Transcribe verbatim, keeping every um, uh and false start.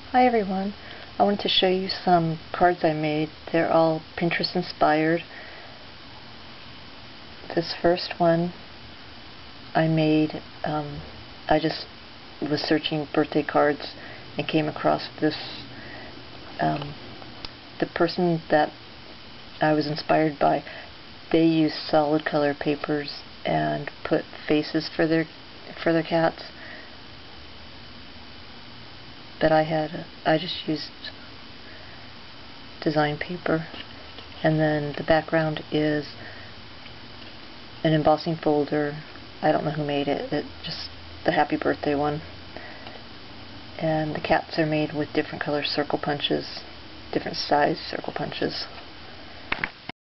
Hi everyone. I wanted to show you some cards I made. They're all Pinterest inspired. This first one I made, um, I just was searching birthday cards and came across this. Um, the person that I was inspired by, they used solid color papers and put faces for their for their cats. But I had, I just used design paper, and then the background is an embossing folder. I don't know who made it, it just the happy birthday one. And the cats are made with different color circle punches, different size circle punches.